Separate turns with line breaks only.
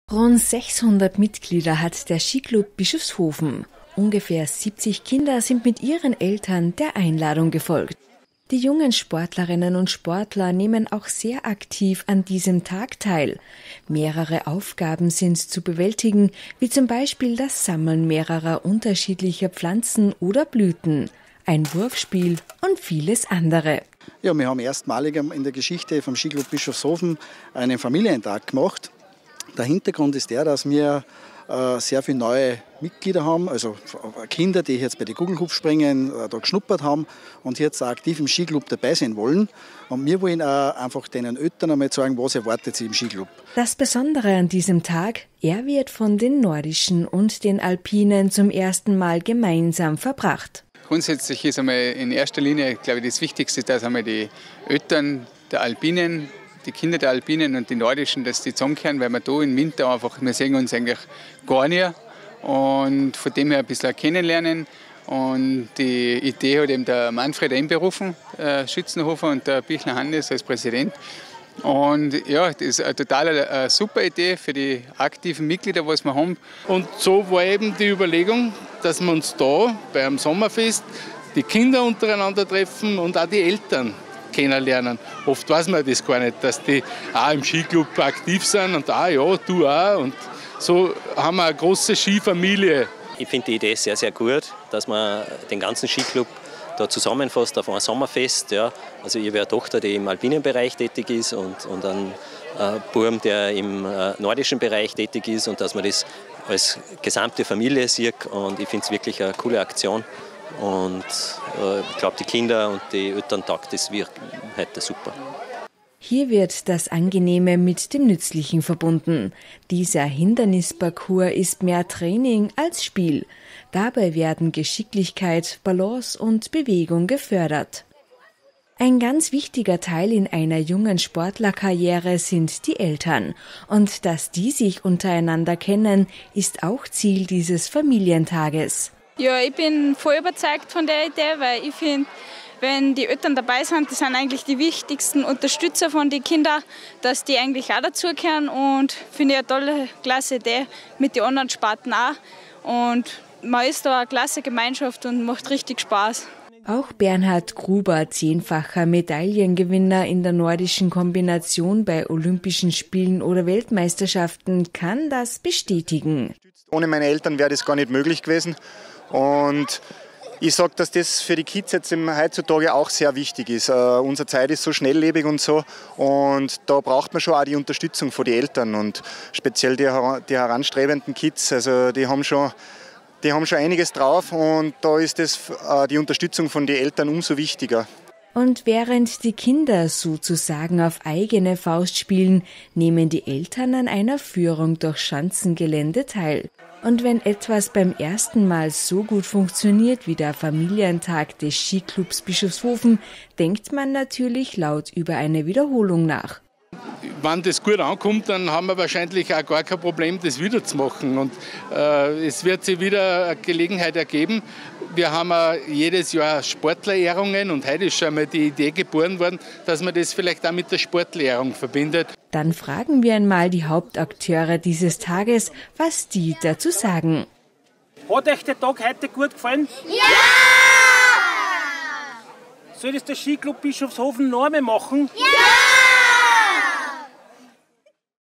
Rund 600 Mitglieder hat der Skiclub Bischofshofen. Ungefähr 70 Kinder sind mit ihren Eltern der Einladung gefolgt. Die jungen Sportlerinnen und Sportler nehmen auch sehr aktiv an diesem Tag teil. Mehrere Aufgaben sind zu bewältigen, wie zum Beispiel das Sammeln mehrerer unterschiedlicher Pflanzen oder Blüten, ein Wurfspiel und vieles andere.
Ja, wir haben erstmalig in der Geschichte vom Skiclub Bischofshofen einen Familientag gemacht. Der Hintergrund ist der, dass wir sehr viele neue Mitglieder haben, also Kinder, die jetzt bei den Kugelhupfspringen da geschnuppert haben und jetzt aktiv im Skiclub dabei sein wollen. Und wir wollen auch einfach den Eltern einmal sagen, was erwartet sie im Skiclub.
Das Besondere an diesem Tag, er wird von den Nordischen und den Alpinen zum ersten Mal gemeinsam verbracht.
Grundsätzlich ist einmal in erster Linie, glaube ich, das Wichtigste, dass einmal die Eltern der Alpinen, die Kinder der Alpinen und die Nordischen, dass die zusammenkehren, weil wir da im Winter einfach, wir sehen uns eigentlich gar nicht und von dem her ein bisschen kennenlernen. Und die Idee hat eben der Manfred einberufen, Schützenhofer, und der Bichler Hannes als Präsident. Und ja, das ist eine total super Idee für die aktiven Mitglieder, was wir haben.
Und so war eben die Überlegung, dass wir uns da beim Sommerfest die Kinder untereinander treffen und auch die Eltern kennenlernen. Oft weiß man das gar nicht, dass die auch im Skiclub aktiv sind und ja, du auch. Und so haben wir eine große Skifamilie.
Ich finde die Idee sehr, sehr gut, dass man den ganzen Skiclub da zusammenfasst auf ein Sommerfest. Ja. Also ich habe eine Tochter, die im alpinen Bereich tätig ist und einen Burm, der im nordischen Bereich tätig ist, und dass man das als gesamte Familie sieht. Und ich finde es wirklich eine coole Aktion. Und ich glaube, die Kinder und die Eltern taugt das wird heute super.
Hier wird das Angenehme mit dem Nützlichen verbunden. Dieser Hindernisparcours ist mehr Training als Spiel. Dabei werden Geschicklichkeit, Balance und Bewegung gefördert. Ein ganz wichtiger Teil in einer jungen Sportlerkarriere sind die Eltern. Und dass die sich untereinander kennen, ist auch Ziel dieses Familientages.
Ja, ich bin voll überzeugt von der Idee, weil ich finde, wenn die Eltern dabei sind, das sind eigentlich die wichtigsten Unterstützer von den Kindern, dass die eigentlich auch dazugehören, und finde ich eine tolle, klasse Idee mit den anderen Sparten auch. Und man ist da eine klasse Gemeinschaft und macht richtig Spaß.
Auch Bernhard Gruber, 10-facher Medaillengewinner in der nordischen Kombination bei Olympischen Spielen oder Weltmeisterschaften, kann das bestätigen.
Ohne meine Eltern wäre das gar nicht möglich gewesen. Und ich sage, dass das für die Kids jetzt heutzutage auch sehr wichtig ist. Unsere Zeit ist so schnelllebig und so, und da braucht man schon auch die Unterstützung von den Eltern, und speziell die heranstrebenden Kids, also die haben schon einiges drauf, und da ist die Unterstützung von den Eltern umso wichtiger.
Und während die Kinder sozusagen auf eigene Faust spielen, nehmen die Eltern an einer Führung durch Schanzengelände teil. Und wenn etwas beim ersten Mal so gut funktioniert wie der Familientag des Skiclubs Bischofshofen, denkt man natürlich laut über eine Wiederholung nach.
Wenn das gut ankommt, dann haben wir wahrscheinlich auch gar kein Problem, das wieder zu machen. Und es wird sich wieder eine Gelegenheit ergeben. Wir haben jedes Jahr Sportlerehrungen, und heute ist schon mal die Idee geboren worden, dass man das vielleicht auch mit der Sportlehrung verbindet.
Dann fragen wir einmal die Hauptakteure dieses Tages, was die dazu sagen.
Hat euch der Tag heute gut gefallen?
Ja!
Soll das der Skiclub Bischofshofen noch einmal machen?
Ja!